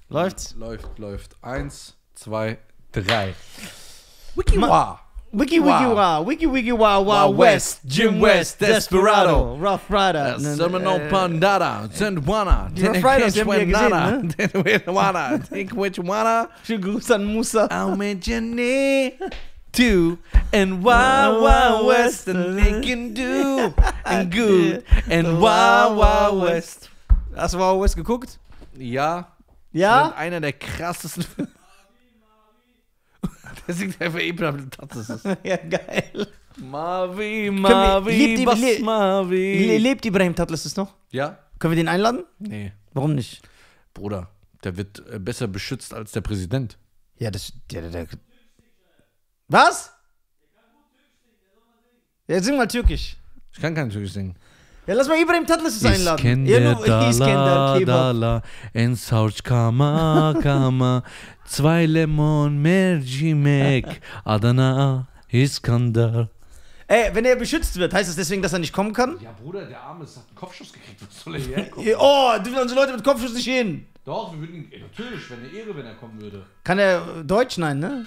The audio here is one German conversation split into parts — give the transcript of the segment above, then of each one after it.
Läuft's? Läuft. 1, 2, 3. Wiki-Wa. Wiki-Wiki-Wa, Wiki-Wiki-Wa, Wa West, Jim West, Desperado, Rough Rider. Seminole Pandada, Zendwana, Die Rough Riders, die haben wir ja gesehen, Tenwana, Think which wanna, Schönen Gruß an Musa. I'll make your knee to and Wild West and they can do and good and Wild West. Hast du Wild West geguckt? Ja. Ja? Einer der krassesten Filme. Der singt einfach Ibrahim Tatsis. Ja, geil. Mavi, Lebt Ibrahim Tatlis noch? Ja? Können wir den einladen? Nee. Warum nicht? Bruder, der wird besser beschützt als der Präsident. Ja, Was? Ja, sing mal türkisch. Ich kann kein Türkisch singen. Ja, lass mal Ibrahim Tatlis einladen. İskender dala en savç kama 2 Lemon mercimek Adana İskender. Ey, wenn er beschützt wird, heißt das deswegen, dass er nicht kommen kann? Ja, Bruder, der Arme hat einen Kopfschuss gekriegt. Was soll er hierher kommen? Oh, dürfen unsere Leute mit Kopfschuss nicht hin. Doch, wir würden ihn, natürlich, wäre eine Ehre, wenn er kommen würde. Kann er Deutsch? Nein, ne?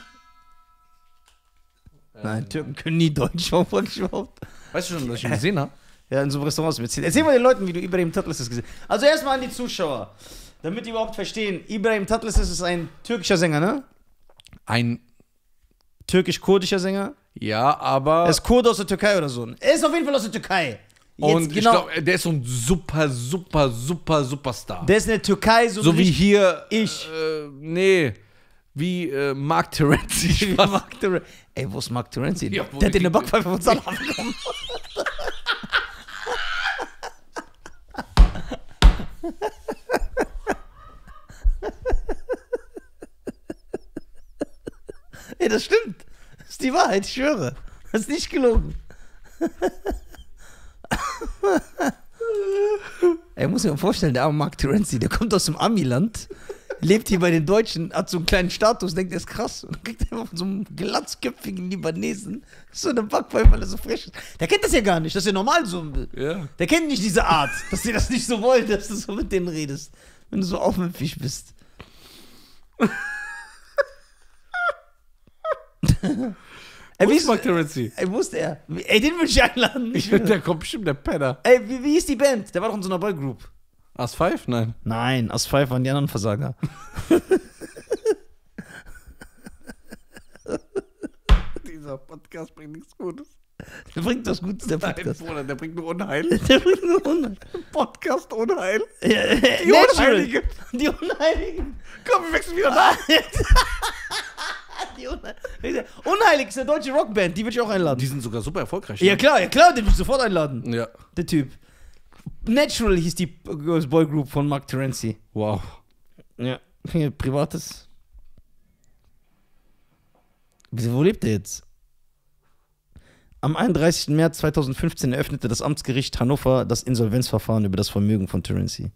Nein, Türken können nie Deutsch. Warum frag ich überhaupt? Weißt du schon, dass ich ihn gesehen habe? Ja, in so einem Restaurant erzählen. Erzähl mal den Leuten, wie du Ibrahim Tatlis das gesehen hast. Also erstmal an die Zuschauer, damit die überhaupt verstehen. Ibrahim Tatlis ist ein türkischer Sänger, ne? Ein... Türkisch-kurdischer Sänger. Ja, aber... Er ist Kurde aus der Türkei oder so. Er ist auf jeden Fall aus der Türkei. Jetzt, und ich glaube, der ist so ein Superstar. Der ist in der Türkei so wie hier... Ich. Nee, wie Mark Terenzi. Ey, wo ist Mark Terenzi? Ja, der hat in der Backpfeife von Salah bekommen. Ey, das stimmt. Das ist die Wahrheit, ich schwöre. Das ist nicht gelogen. Ey, muss mir mal vorstellen, der arme Mark Terenzi, der kommt aus dem Amiland, lebt hier bei den Deutschen, hat so einen kleinen Status, denkt, der ist krass. Und dann kriegt er immer von so einem glatzköpfigen Libanesen so eine Backpfeife, weil er so frisch ist. Der kennt das ja gar nicht, das ist ja normal so. Ja. Der kennt nicht diese Art, dass sie das nicht so wollen, dass du so mit denen redest, wenn du so aufmüpfig bist. Wo ist Mark Terenzi? Ey, wo ist der? Ey, den will ich einladen. Der kommt bestimmt, der Penner. Ey, wie hieß die Band? Der war doch in so einer Boygroup. As 5? Nein. Nein, As 5 waren die anderen Versager. Dieser Podcast bringt nichts Gutes. Der bringt was Gutes, der Podcast. Nein, Bruder, der bringt nur Unheil. Der bringt nur Unheil. Podcast Unheil. Die Unheiligen. Die Unheiligen. Komm, wir wechseln wieder nach. Die Unheilig ist eine deutsche Rockband, die würde ich auch einladen. Die sind sogar super erfolgreich. Ja klar, den würde ich sofort einladen. Ja. Der Typ. Natural hieß die Boygroup von Mark Terenzi. Wow. Ja. Privates. Wo lebt er jetzt? Am 31. März 2015 eröffnete das Amtsgericht Hannover das Insolvenzverfahren über das Vermögen von Terenzi.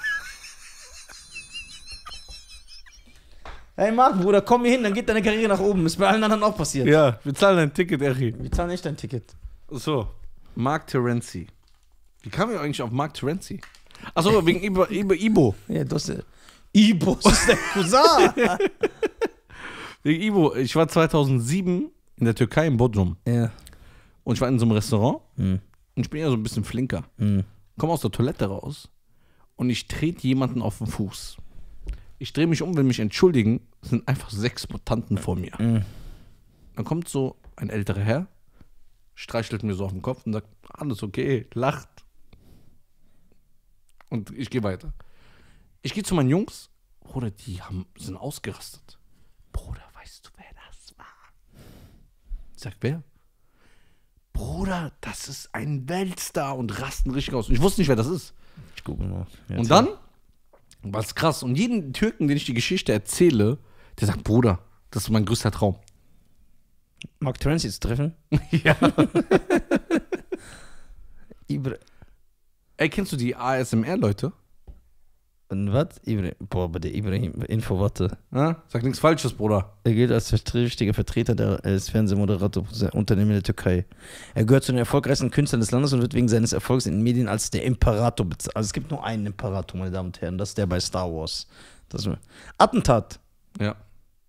Hey Marc, Bruder, komm hier hin, dann geht deine Karriere nach oben. Ist bei allen anderen auch passiert. Ja, wir zahlen ein Ticket, Eri. Wir zahlen nicht dein Ticket. So, Mark Terenzi. Wie kamen wir eigentlich auf Mark Terenzi? Achso, wegen Ibo. Ja, du hast Ibo, das ist der Cousin. Wegen Ibo. Ich war 2007 in der Türkei in Bodrum. Ja. Und ich war in so einem Restaurant. Und ich bin ja so ein bisschen flinker. Komm aus der Toilette raus und ich trete jemanden auf den Fuß. Ich drehe mich um, will mich entschuldigen. Es sind einfach 6 Mutanten vor mir. Dann kommt so ein älterer Herr, streichelt mir so auf den Kopf und sagt, alles okay, lacht. Und ich gehe weiter. Ich gehe zu meinen Jungs. Bruder, die sind ausgerastet. Bruder, weißt du, wer das war? Ich sag, wer? Bruder, das ist ein Weltstar und rasten richtig aus. Und ich wusste nicht, wer das ist. Ich gucke mal. Und dann war es krass. Und jeden Türken, den ich die Geschichte erzähle, der sagt, Bruder, das ist mein größter Traum. Mark Terenzi zu treffen? Ja. Ey, kennst du die ASMR-Leute? Und was? Boah, aber der Ibrahim, Info, warte. Ja? Sag nichts Falsches, Bruder. Er gilt als wichtiger Vertreter des Fernsehmoderator-Unternehmen der Türkei. Er gehört zu den erfolgreichsten Künstlern des Landes und wird wegen seines Erfolgs in den Medien als der Imperator bezeichnet. Also es gibt nur einen Imperator, meine Damen und Herren, das ist der bei Star Wars. Attentat. Ja.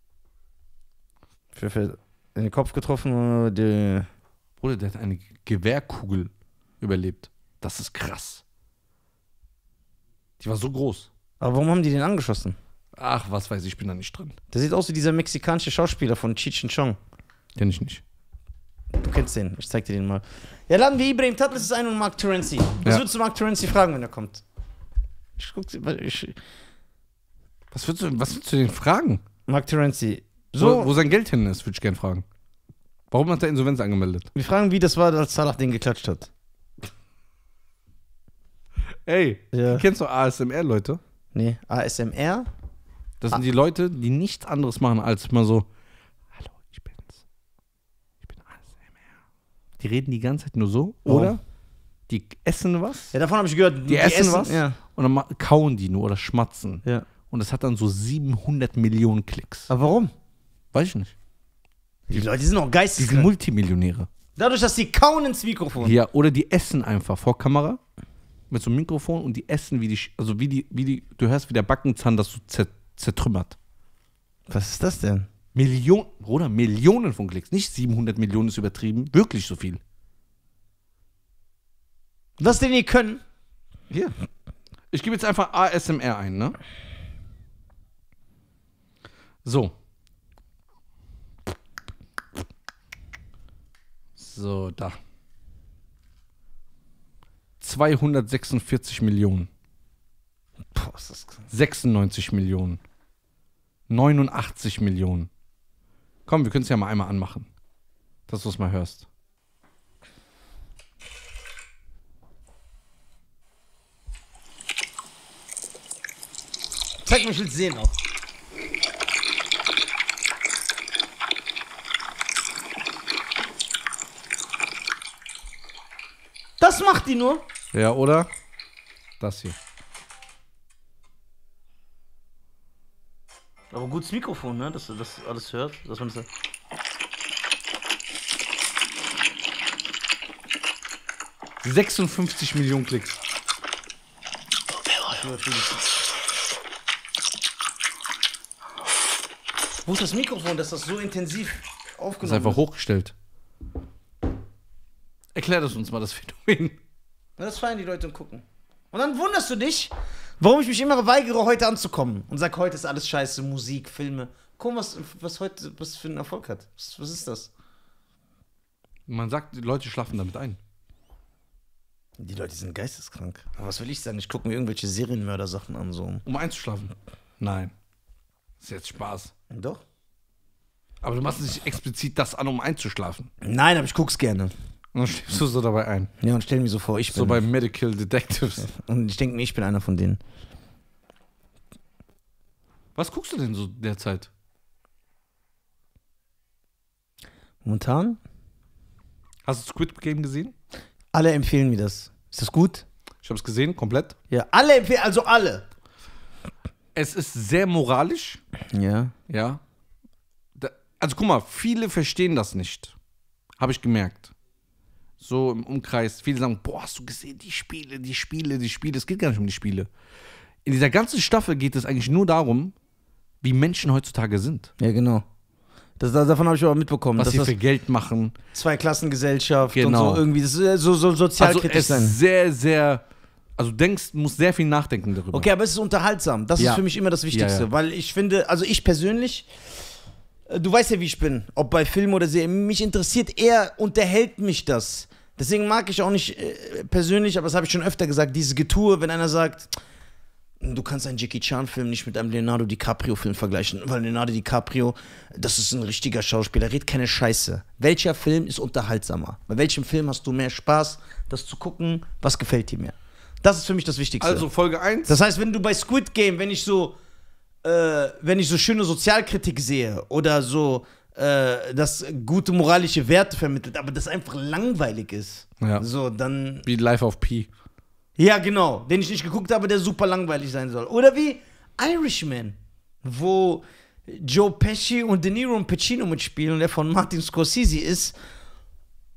Für in den Kopf getroffen. Die Bruder, der hat eine Gewehrkugel überlebt. Das ist krass. Die war so groß. Aber warum haben die den angeschossen? Ach, was weiß ich, bin da nicht drin. Der sieht aus wie dieser mexikanische Schauspieler von Cheech and Chong. Kenn ich nicht. Du kennst den, ich zeig dir den mal. Ja, laden wir Ibrahim Tatlis ein und Mark Terenzi. Was würdest du Mark Terenzi fragen, wenn er kommt? Was würdest du den fragen? Mark Terenzi. Wo sein Geld hin ist, würde ich gerne fragen. Warum hat er Insolvenz angemeldet? Wir fragen, wie das war, als Salah den geklatscht hat. Ey, kennst du ASMR, Leute? Nee, ASMR? Das sind die Leute, die nichts anderes machen, als mal so, hallo, ich bin's. Ich bin ASMR. Die reden die ganze Zeit nur so, oder? Die essen was. Ja, davon habe ich gehört. Die essen was ja. und dann kauen die nur oder schmatzen. Ja. Und das hat dann so 700 Millionen Klicks. Aber warum? Weiß ich nicht. Die Leute sind auch Die geisteskrank. sind Multimillionäre. Dadurch, dass die kauen ins Mikrofon. Ja, oder die essen einfach vor Kamera mit so einem Mikrofon und die essen du hörst, wie der Backenzahn das so zertrümmert. Was ist das denn? Millionen von Klicks. Nicht 700 Millionen ist übertrieben. Wirklich so viel. Was denn ihr können? Hier. Ich gebe jetzt einfach ASMR ein, ne? So. So, da. 246 Millionen. Boah, ist das krass. 96 Millionen. 89 Millionen. Komm, wir können es ja mal einmal anmachen. Dass du es mal hörst. Zeig mir, ich will sehen auch. Das macht die nur. Ja, oder? Das hier. Aber gutes Mikrofon, ne? Dass du das alles hört. Dass man das 56 Millionen Klicks. Wo ist das Mikrofon, dass das so intensiv aufgenommen Das ist einfach hochgestellt. Erklär das uns mal, das Phänomen. Na, das feiern die Leute und gucken. Und dann wunderst du dich, warum ich mich immer weigere, heute anzukommen. Und sag, heute ist alles scheiße, Musik, Filme. Guck mal, was heute für einen Erfolg hat. Was ist das? Man sagt, die Leute schlafen damit ein. Die Leute sind geisteskrank. Aber was will ich sagen? Ich gucke mir irgendwelche Serienmörder-Sachen an. So. Um einzuschlafen? Nein. Das ist jetzt Spaß. Doch? Aber du machst nicht explizit das an, um einzuschlafen. Nein, aber ich guck's gerne. Und dann schläfst du so dabei ein. Ja, und stell mir so vor, ich bin. So bei Medical Detectives. Und ich denke mir, ich bin einer von denen. Was guckst du denn so derzeit? Momentan? Hast du Squid Game gesehen? Alle empfehlen mir das. Ist das gut? Ich habe es gesehen, komplett. Ja, alle empfehlen, also alle. Es ist sehr moralisch. Ja. Ja. Also guck mal, viele verstehen das nicht. Habe ich gemerkt. So im Umkreis. Viele sagen, boah, hast du gesehen, die Spiele. Es geht gar nicht um die Spiele. In dieser ganzen Staffel geht es eigentlich nur darum, wie Menschen heutzutage sind. Ja, genau. Davon habe ich aber mitbekommen. Was sie für Geld machen. Zweiklassengesellschaft Genau. und so irgendwie. Das ist so sozialkritisch Also es ist sehr, sehr. Also du musst sehr viel nachdenken darüber. Okay, aber es ist unterhaltsam. Das ist für mich immer das Wichtigste. Ja. Weil ich finde, also ich persönlich, du weißt ja, wie ich bin, ob bei Film oder Serie, mich interessiert eher, unterhält mich das. Deswegen mag ich auch nicht persönlich, aber das habe ich schon öfter gesagt, dieses Getue, wenn einer sagt, du kannst einen Jackie Chan-Film nicht mit einem Leonardo DiCaprio-Film vergleichen, weil Leonardo DiCaprio, das ist ein richtiger Schauspieler, redet keine Scheiße. Welcher Film ist unterhaltsamer? Bei welchem Film hast du mehr Spaß, das zu gucken, was gefällt dir mehr? Das ist für mich das Wichtigste. Also Folge 1. Das heißt, wenn du bei Squid Game, wenn ich so schöne Sozialkritik sehe oder so, das gute moralische Werte vermittelt, aber das einfach langweilig ist, Ja. so, dann... Wie Life of Pi. Ja, genau, den ich nicht geguckt habe, der super langweilig sein soll. Oder wie Irishman, wo Joe Pesci und De Niro und Pacino mitspielen und der von Martin Scorsese ist.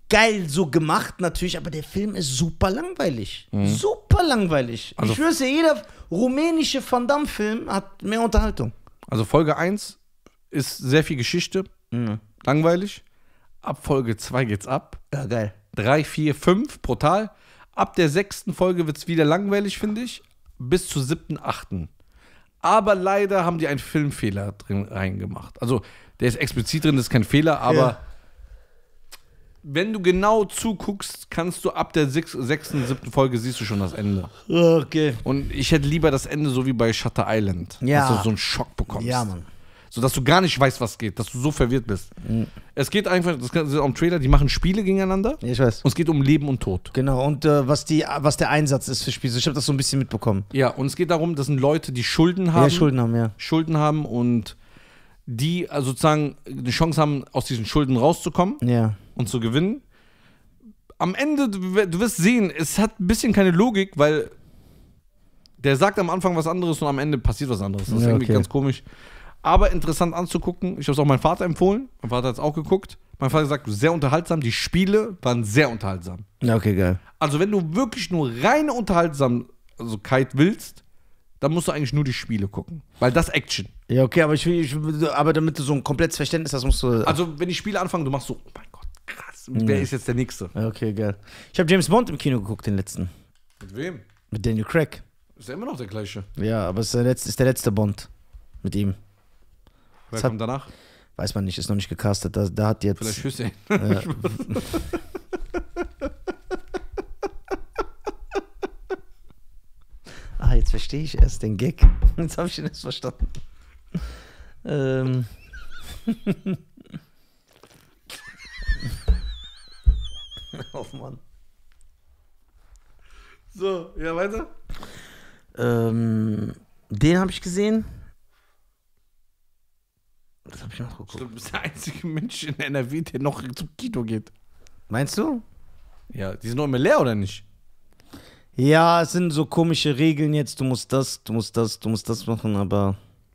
geil so gemacht natürlich, aber der Film ist super langweilig. Super langweilig. Also, ich schwör's dir, jeder rumänische Van Damme-Film hat mehr Unterhaltung. Also Folge 1 ist sehr viel Geschichte, langweilig. Ab Folge 2 geht's ab. Ja, geil. 3, 4, 5, brutal. Ab der 6. Folge wird's wieder langweilig, finde ich. Bis zur 7., 8. Aber leider haben die einen Filmfehler drin reingemacht. Also, der ist explizit drin, das ist kein Fehler, aber wenn du genau zuguckst, kannst du ab der 6., 7. Folge siehst du schon das Ende. Okay. Und ich hätte lieber das Ende so wie bei Shutter Island. Ja. Dass du so einen Schock bekommst. Ja, Mann. So dass du gar nicht weißt, was geht, dass du so verwirrt bist. Es geht einfach, das ist auch im Trailer, die machen Spiele gegeneinander. Ja, ich weiß. Und es geht um Leben und Tod. Genau, und was der Einsatz ist für Spiele. Ich habe das so ein bisschen mitbekommen. Ja, und es geht darum, das sind Leute, die Schulden haben. Ja, Schulden haben, ja. Schulden haben und die sozusagen eine Chance haben, aus diesen Schulden rauszukommen Ja. und zu gewinnen. Am Ende, du wirst sehen, es hat ein bisschen keine Logik, weil der sagt am Anfang was anderes und am Ende passiert was anderes. Das ist Ja, irgendwie okay. ganz komisch. Aber interessant anzugucken. Ich habe es auch meinem Vater empfohlen. Mein Vater hat es auch geguckt. Mein Vater sagt, sehr unterhaltsam. Die Spiele waren sehr unterhaltsam. Ja, okay, geil. Also wenn du wirklich nur reine Unterhaltsamkeit willst, dann musst du eigentlich nur die Spiele gucken. Weil das Action. Ja, okay, aber damit du so ein komplettes Verständnis hast, musst du. Also wenn die Spiele anfangen, du machst so, oh mein Gott, krass. Wer ist jetzt der Nächste? Ja, okay, geil. Ich habe James Bond im Kino geguckt, den letzten. Mit wem? Mit Daniel Craig. Ist ja immer noch der gleiche. Ja, aber es ist der letzte Bond mit ihm. Wer Das hat- kommt danach? Weiß man nicht, ist noch nicht gecastet. Da hat jetzt. Vielleicht Hüssein. Ja. Jetzt verstehe ich erst den Gag. Jetzt habe ich ihn erst verstanden. Oh Mann. So, ja, weiter. Den habe ich gesehen. Das habe ich noch geguckt. Du bist der einzige Mensch in NRW, der noch zum Kino geht. Meinst du? Ja, die sind noch immer leer, oder nicht? Ja, es sind so komische Regeln jetzt. Du musst das machen, aber.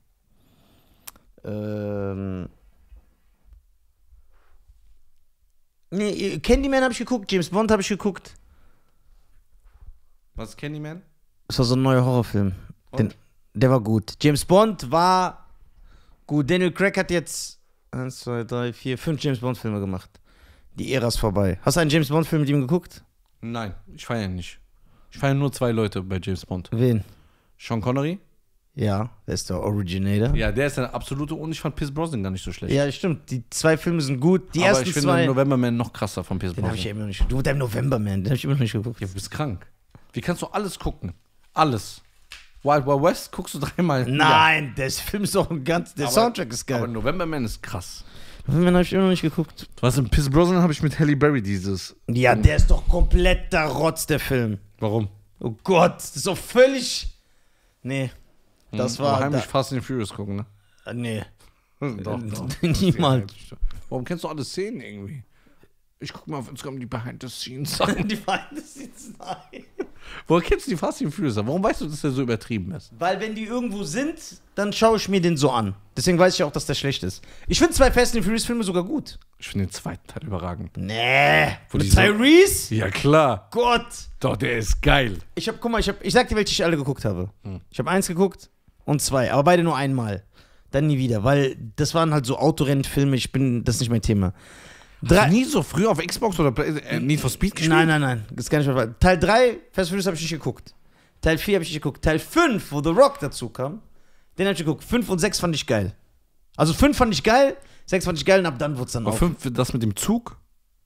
Nee, Candyman habe ich geguckt, James Bond habe ich geguckt. Was ist Candyman? Das war so ein neuer Horrorfilm. Und? Der war gut. James Bond war gut. Daniel Craig hat jetzt 1, 2, 3, 4, 5 James Bond-Filme gemacht. Die Ära ist vorbei. Hast du einen James Bond-Film mit ihm geguckt? Nein, ich feiere nicht. Ich feiere nur 2 Leute bei James Bond. Wen? Sean Connery. Ja, der ist der Originator. Ja, der ist eine absolute und ich fand Pierce Brosnan gar nicht so schlecht. Ja, stimmt. Die 2 Filme sind gut. Die aber ersten ich finde 2. Novemberman noch krasser von Pierce Den habe ich ja Brosnan. immer noch nicht geguckt. Du mit deinem Novemberman, den habe ich immer noch nicht geguckt. Ja, du bist krank. Wie kannst du alles gucken? Alles. Wild Wild West guckst du 3-mal. Nein, der Film ist doch ein ganz. Der Soundtrack ist Aber geil. Novemberman ist krass. Novemberman habe ich immer noch nicht geguckt. Was in Pierce Brosnan habe ich mit Halle Berry dieses. Ja, der ist doch kompletter Rotz, der Film. Warum? Oh Gott, das ist doch völlig. Nee. Das Aber war. heimlich Fast and Furious gucken, ne? Nee. Doch. Niemals. Warum kennst du alle Szenen irgendwie? Ich guck mal auf Instagram die Behind-the-Scenes-Sachen. Die Feinde sitzen nein. Woher kennst du die Fast and Furious? Warum weißt du, dass der so übertrieben ist? Weil wenn die irgendwo sind, dann schaue ich mir den so an. Deswegen weiß ich auch, dass der schlecht ist. Ich finde 2 Fast and Furious Filme sogar gut. Ich finde den zweiten Teil überragend. Nee. Wo Mit die so- Tyrese? Ja, klar. Gott. Doch, der ist geil. Guck mal, ich sag dir, welche ich alle geguckt habe. Ich habe 1 geguckt und 2, aber beide nur einmal. Dann nie wieder, weil das waren halt so Autorennfilme, das ist nicht mein Thema. Hast du nie so früh auf Xbox oder Need for Speed gespielt? Nein, das ist gar nicht mehr. Teil 3, Fast Furious habe ich nicht geguckt. Teil 4 habe ich nicht geguckt. Teil 5, wo The Rock dazu kam, den habe ich geguckt. 5 und 6 fand ich geil. Also 5 fand ich geil, 6 fand ich geil und ab dann wurde es dann Aber auch. 5, das mit dem Zug,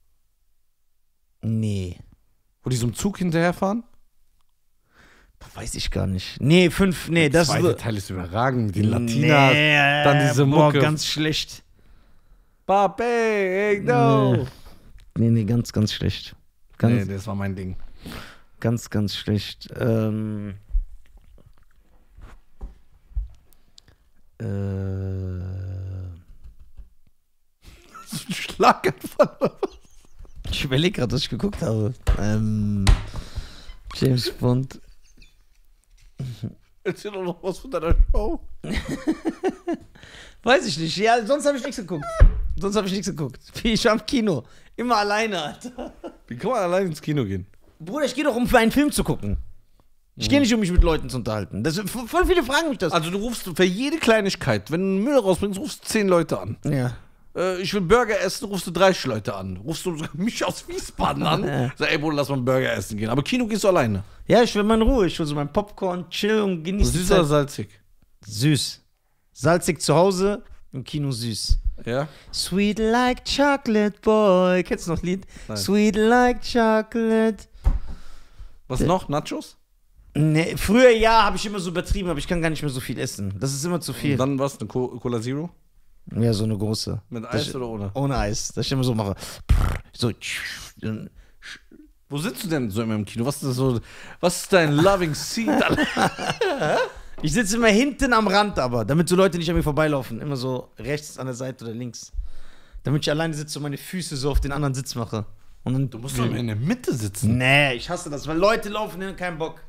Nee, wo die so im Zug hinterherfahren? weiß ich gar nicht. Nee, 5, nee, Der das zweite ist. Teil ist überragend mit den Latinas. Nee, dann diese Mucke. ganz schlecht. Pape, hey, no. Nee, ganz, ganz schlecht. Nee, das war mein Ding. Ganz, ganz schlecht. Schlaganfall. Ich überlege gerade, was ich geguckt habe. James Bond. Erzähl doch noch was von deiner Show. Weiß ich nicht. Ja, sonst habe ich nichts geguckt. Sonst habe ich nichts geguckt. Ich war im Kino. Immer alleine, Alter. Wie kann man allein ins Kino gehen? Bruder, ich gehe doch, um für einen Film zu gucken. Ich gehe nicht, um mich mit Leuten zu unterhalten. Voll viele fragen mich das. Also du rufst für jede Kleinigkeit, wenn du Müll rausbringst, rufst du 10 Leute an. Ja. Ich will Burger essen, rufst du 30 Leute an. Rufst du sogar mich aus Wiesbaden an. Ja. Sag, ey Bruder, lass mal einen Burger essen gehen. Aber Kino gehst du alleine. Ja, ich will mal in Ruhe. Ich will so mein Popcorn, chill und genießen. Süß oder salzig? Süß. Salzig zu Hause, im Kino süß. Ja. Sweet like chocolate boy. Kennst du noch ein Lied? Nein. Sweet like chocolate. Was noch? Nachos? Nee, früher ja, habe ich immer so übertrieben, aber ich kann gar nicht mehr so viel essen. Das ist immer zu viel. Und dann was? Eine Cola Zero? Ja, so eine große. Mit Eis oder ohne? Ohne Eis. Das ich immer so mache. So. Wo sitzt du denn so immer im Kino? Was ist dein loving seat? Ich sitze immer hinten am Rand, aber, damit so Leute nicht an mir vorbeilaufen. Immer so rechts an der Seite oder links. Damit ich alleine sitze und meine Füße so auf den anderen Sitz mache. Und dann, Du musst doch immer in der Mitte sitzen. Nee, ich hasse das, weil Leute laufen hin und keinen Bock.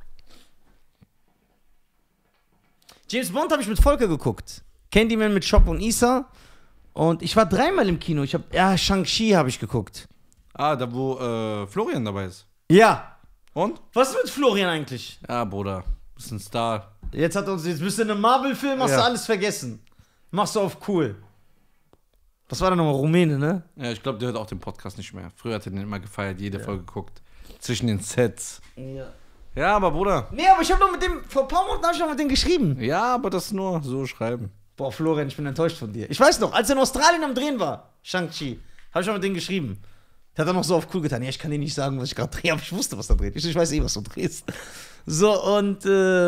James Bond habe ich mit Volker geguckt. Candyman mit Chop und Issa. Und ich war 3-mal im Kino. Shang-Chi habe ich geguckt. Ah, da wo Florian dabei ist. Ja. Und? Was ist mit Florian eigentlich? Ja, Bruder. Bist ein Star. Jetzt bist du in einem Marvel-Film, hast Ja. du alles vergessen. Machst du auf cool. Was war da nochmal? Rumäne, ne? Ja, ich glaube, der hört auch den Podcast nicht mehr. Früher hat er den immer gefeiert, jede Folge geguckt. Zwischen den Sets. Ja. Ja, aber Bruder. Nee, aber ich habe noch mit dem, vor ein paar Monaten habe ich noch mit dem geschrieben. Ja, aber das nur so schreiben. Boah, Florian, ich bin enttäuscht von dir. Ich weiß noch, als er in Australien am Drehen war, Shang-Chi, habe ich noch mit dem geschrieben. Der hat dann noch so auf cool getan. Ja, ich kann dir nicht sagen, was ich gerade drehe, aber ich wusste, was da dreht. Ich weiß eh, was du drehst. So, und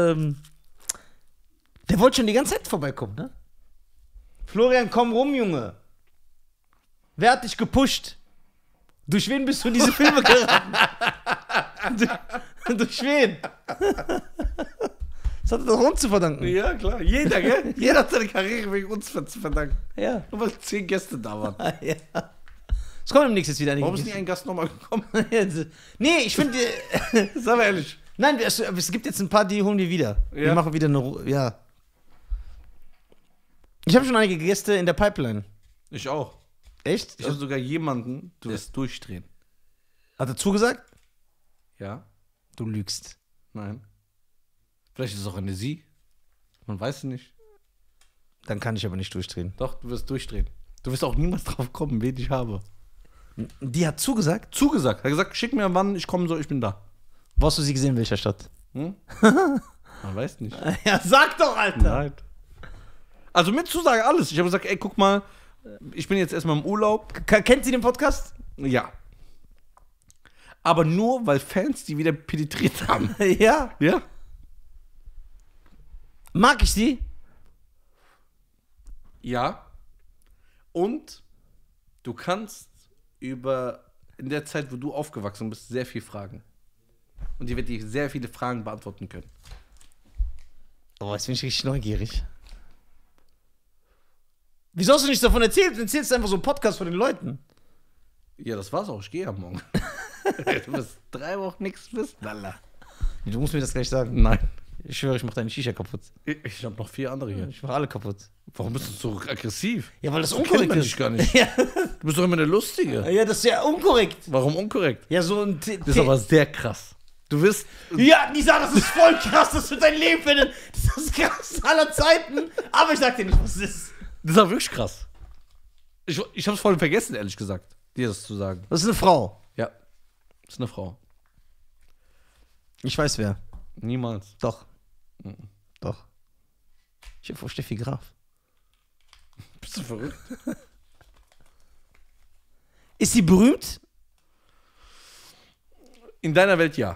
der wollte schon die ganze Zeit vorbeikommen, ne? Florian, komm rum, Junge. Wer hat dich gepusht? Durch wen bist du in diese Filme geraten? Durch wen? Das hat er doch uns zu verdanken. Ja, klar. Jeder, gell? Jeder hat seine Karriere wegen uns zu verdanken. Ja. Nur weil 10 Gäste da waren. Ja. Es kommen demnächst jetzt wieder einige. Warum ist nie ein Gast nochmal gekommen? Nee, ich finde. Sag mal ehrlich. Nein, es gibt jetzt ein paar, die holen wir wieder. Ja. Wir machen wieder ja. Ich habe schon einige Gäste in der Pipeline. Ich auch. Echt? Ich habe sogar jemanden, du wirst durchdrehen. Hat er zugesagt? Ja? Du lügst. Nein. Vielleicht ist es auch eine Sie. Man weiß es nicht. Dann kann ich aber nicht durchdrehen. Doch, du wirst durchdrehen. Du wirst auch niemals drauf kommen, wen ich habe. Die hat zugesagt? Zugesagt. Er hat gesagt, schick mir wann ich kommen soll, ich bin da. Wo hast du sie gesehen, in welcher Stadt? Hm? Man weiß nicht. Ja, sag doch, Alter. Nein. Also mit Zusage alles. Ich habe gesagt, ey, guck mal, ich bin jetzt erstmal im Urlaub. Kennt sie den Podcast? Ja. Aber nur, weil Fans die wieder penetriert haben. Ja. Ja? Mag ich sie? Ja. Und du kannst in der Zeit, wo du aufgewachsen bist, sehr viel fragen. Und die wird dir sehr viele Fragen beantworten können. Oh, jetzt bin ich richtig neugierig. Wieso hast du nichts davon erzählt? Du erzählst einfach so einen Podcast von den Leuten. Ja, das war's auch. Ich gehe ja morgen. Du wirst 3 Wochen nichts wissen. Lala. Du musst mir das gleich sagen. Nein. Ich schwöre, ich mach deine Shisha kaputt. Ich habe noch 4 andere hier. Ich mach alle kaputt. Warum bist du so aggressiv? Ja, weil das So unkorrekt kennt man ist. dich gar nicht. Ja. Du bist doch immer der Lustige. Ja, das ist ja unkorrekt. Warum unkorrekt? Ja, so ein Das ist aber sehr krass. Du wirst. Ja, Nisa, das ist voll krass, das wird dein Leben finden. Das ist das krasseste aller Zeiten. Aber ich sag dir nicht, was es ist. Das ist auch wirklich krass. Ich hab's voll vergessen, ehrlich gesagt, dir das zu sagen. Das ist eine Frau. Ja. Das ist eine Frau. Ich weiß wer. Niemals. Doch. Doch. Ich hab vor Steffi Graf. Bist du verrückt? Ist sie berühmt? In deiner Welt ja.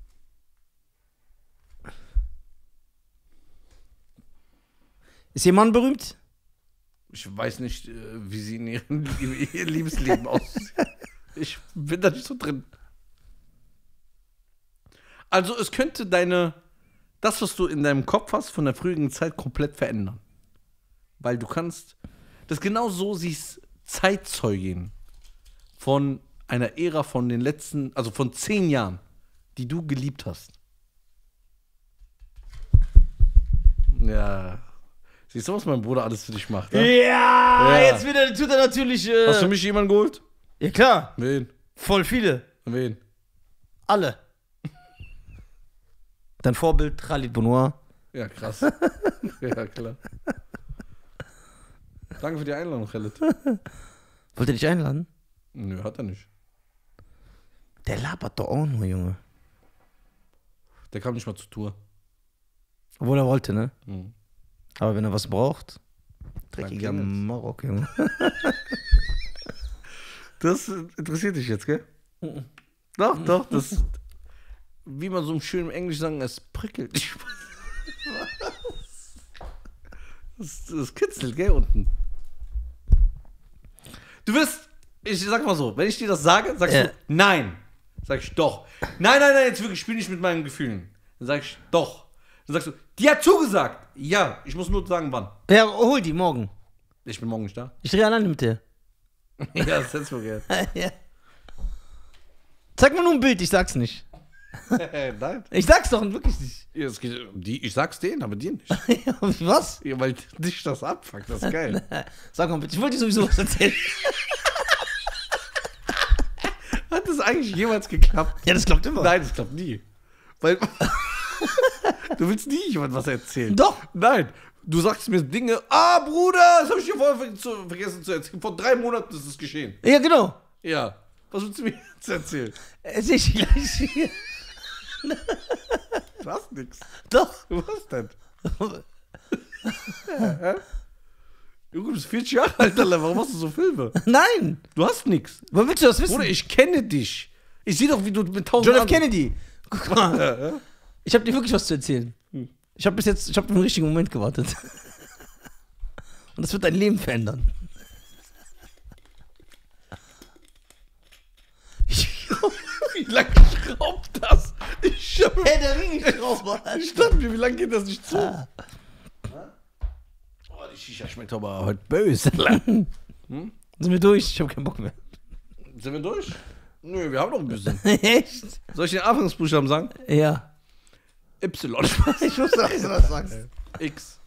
Ist ihr Mann berühmt? Ich weiß nicht, wie sie in ihrem ihr Liebesleben aussieht. Ich bin da nicht so drin. Also es könnte das, was du in deinem Kopf hast, von der früheren Zeit komplett verändern. Weil du kannst, das genau so siehst, Zeitzeugin von einer Ära von den letzten, also von 10 Jahren, die du geliebt hast. Ja. Siehst du, was mein Bruder alles für dich macht? Ja? Ja, jetzt tut er natürlich. Hast du mich jemanden geholt? Ja, klar. Wen? Voll viele. Wen? Alle. Dein Vorbild, Khalid Bonoir. Ja, krass. Ja, klar. Danke für die Einladung, Khalid. Wollt ihr dich einladen? Nö, hat er nicht. Der labert doch auch nur, Junge. Der kam nicht mal zur Tour. Obwohl er wollte, ne? Mhm. Aber wenn er was braucht, dreckiger klingelt's. Marok, Junge. Das interessiert dich jetzt, gell? Doch, das. Wie man so im schönen Englisch sagen, es prickelt dich. Das kitzelt, gell, unten. Du wirst, ich sag mal so, wenn ich dir das sage, sagst du nein. Sag ich doch. Nein, jetzt wirklich, spiel nicht mit meinen Gefühlen. Dann sag ich doch. Dann sagst du, die hat zugesagt. Ja, ich muss nur sagen, wann. Ja, hol die morgen. Ich bin morgen nicht da. Ich drehe alleine mit dir. Ja, das hättest du gern. Ja. Zeig mir nur ein Bild, ich sag's nicht. Nein. Ich sag's doch wirklich nicht. Ja, es geht um die, ich sag's denen, aber dir nicht. Ja, was? Ja, weil dich das abfuckt, das ist geil. Sag mal bitte, ich wollte dir sowieso was erzählen. Hat das eigentlich jemals geklappt? Ja, das klappt immer. Nein, das klappt nie. Weil du willst nie jemand was erzählen. Doch. Nein. Du sagst mir Dinge, Bruder, das habe ich dir vorher vergessen zu erzählen. Vor 3 Monaten ist es geschehen. Ja, genau. Ja. Was willst du mir jetzt erzählen? Erzähl ich gleich hier. Du hast nix. Doch. Was denn? Junge, du bist 40 Jahre alt, Alter. Warum machst du so Filme? Nein. Du hast nix. Woher willst du das wissen? Bruder, ich kenne dich. Ich sehe doch, wie du mit 1000 John F. anderen- Kennedy. Guck mal. Ich habe dir wirklich was zu erzählen. Ich habe den richtigen Moment gewartet. Und das wird dein Leben verändern. Wie lange schraubt das? Ich hab Hey, der Ringelschrauber. Ich dachte mir, wie lange geht das nicht zu? Oh, die Shisha schmeckt aber heute böse. Sind wir durch? Ich habe keinen Bock mehr. Sind wir durch? Nö, wir haben noch ein bisschen. Echt? Soll ich den Anfangsbuchstaben sagen? Ja. Y. Ich wusste, dass du das sagst. X.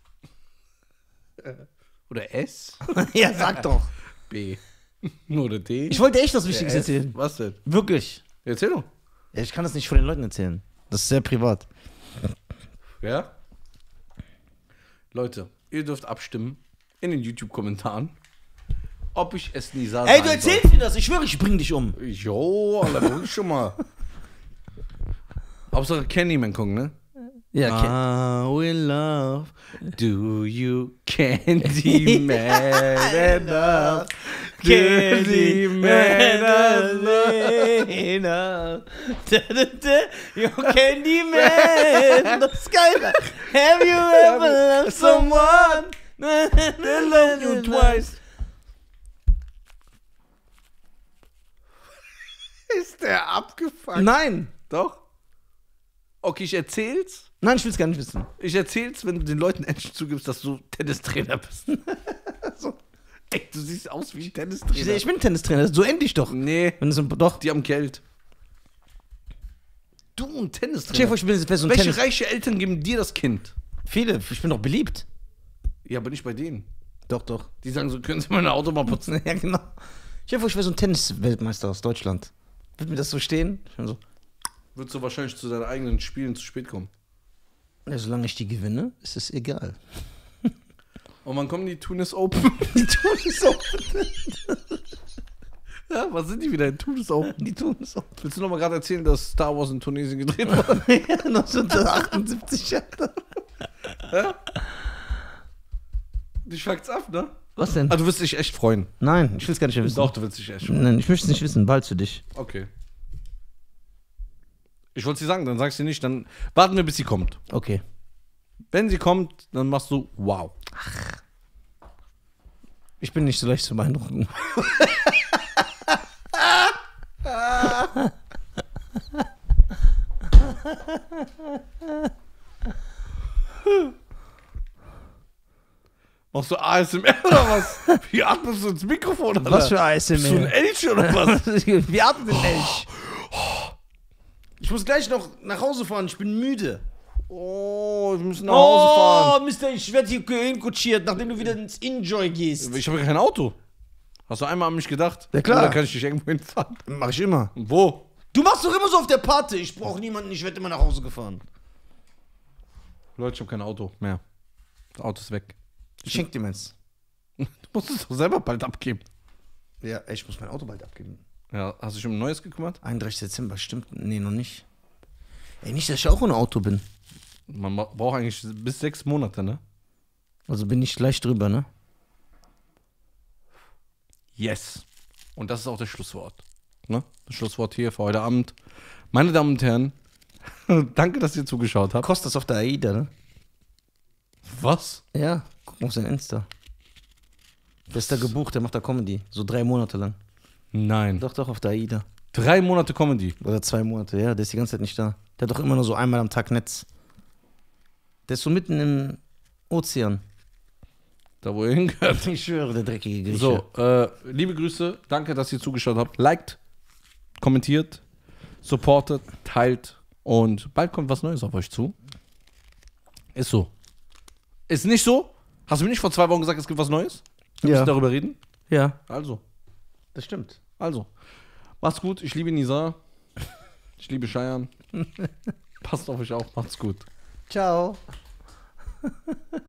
Oder S? Ja, sag doch. B. Oder D? Ich wollte echt was Wichtiges S. erzählen. Was denn? Wirklich. Erzähl doch. Ja, ich kann das nicht vor den Leuten erzählen. Das ist sehr privat. Ja? Leute, ihr dürft abstimmen in den YouTube-Kommentaren, ob ich es Nisa Ey, du sagen erzählst mir das. Ich schwöre, ich bring dich um. soll. Jo, Alter, ruhig schon mal. Hauptsache Candyman gucken, ne? Ja, I will love, do you Candyman enough? Candyman enough. Yo, Candyman. Das ist geil. Have you ever loved someone? I love you twice. Ist der abgefuckt? Nein. Doch. Okay, ich erzähl's. Nein, ich will es gar nicht wissen. Ich erzähl's, wenn du den Leuten endlich zugibst, dass du Tennistrainer bist. So. Ey, du siehst aus wie ein Tennistrainer. Ich bin Tennistrainer. So endlich doch. Nee, Wenn es doch. die haben Geld. Du und Stell dir Tennistrainer. vor, ich bin jetzt so ein Welche Tennis. reiche Eltern geben dir das Kind? Viele. Ich bin doch beliebt. Ja, aber nicht bei denen. Doch, doch. Die sagen so, können Sie meine Auto mal putzen? Ja, genau. Stell dir vor, ich wäre so ein Tennis-Weltmeister aus Deutschland. Wird mir das so stehen? Ich bin so. Würdest du wahrscheinlich zu deinen eigenen Spielen zu spät kommen. Ja, solange ich die gewinne, ist es egal. Und wann kommen die Tunis Open? Die tun es so. Ja, was sind die wieder in Tunis Open? Die tun es so. Willst du noch mal gerade erzählen, dass Star Wars in Tunesien gedreht wurde? Ja, 1978 Jahre. Dich fuckt's ab, ne? Was denn? Ah, du wirst dich echt freuen. Nein, ich will es gar nicht wissen. Doch, du willst dich echt freuen. Nein, ich möchte es nicht wissen. Bald für dich. Okay. Ich wollte sie sagen, dann sagst du nicht, dann warten wir, bis sie kommt. Okay. Wenn sie kommt, dann machst du wow. Ich bin nicht so leicht zu beeindrucken. Machst du ASMR oder was? Wie atmest du ins Mikrofon? Alter? Was für ASMR? Bist du ein Elch oder was? Wie atmet ein Elch? Ich muss gleich noch nach Hause fahren. Ich bin müde. Oh, wir müssen nach Hause fahren. Oh, Mister, ich werde hier hinkutschiert, nachdem du wieder ins Enjoy gehst. Ich habe ja kein Auto. Hast du einmal an mich gedacht? Ja, klar. Oder kann ich dich irgendwo hinfahren? Mach ich immer. Wo? Du machst doch immer so auf der Party. Ich brauche niemanden, ich werde immer nach Hause gefahren. Leute, ich habe kein Auto mehr. Das Auto ist weg. Ich schenk dir meins. Du musst es doch selber bald abgeben. Ja, ich muss mein Auto bald abgeben. Ja, hast du dich um ein neues gekümmert? 31. Dezember, stimmt? Nee, noch nicht. Ey, nicht, dass ich auch ohne Auto bin. Man braucht eigentlich bis 6 Monate, ne? Also bin ich gleich drüber, ne? Yes. Und das ist auch das Schlusswort. Ne? Das Schlusswort hier für heute Abend. Meine Damen und Herren, danke, dass ihr zugeschaut habt. Kostet das auf der AIDA, ne? Was? Ja, guck mal auf sein Insta. Der ist da gebucht, der macht da Comedy. So 3 Monate lang. Nein. Doch, auf der AIDA. 3 Monate Comedy. Oder 2 Monate, ja, der ist die ganze Zeit nicht da. Der hat doch immer nur so einmal am Tag Netz. Der ist so mitten im Ozean. Da, wo ihr hingehört. Ich schwöre, der dreckige Grieche. So, liebe Grüße. Danke, dass ihr zugeschaut habt. Liked, kommentiert, supportet, teilt. Und bald kommt was Neues auf euch zu. Ist so. Ist nicht so? Hast du mir nicht vor 2 Wochen gesagt, es gibt was Neues? Wir müssen darüber reden? Ja, Also. das stimmt. Also. Macht's gut. Ich liebe Nisa. Ich liebe Cheyenne. Passt auf euch auf. Macht's gut. Ciao.